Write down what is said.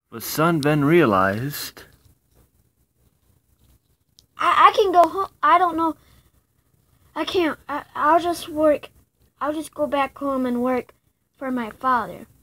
But son then realized... I can go home. I don't know. I can't. I'll just work. I'll just go back home and work for my father.